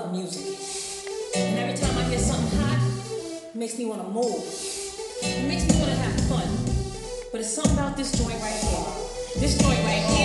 love music. And every time I hear something hot, it makes me want to move. It makes me want to have fun. But it's something about this joint right here. This joint right here.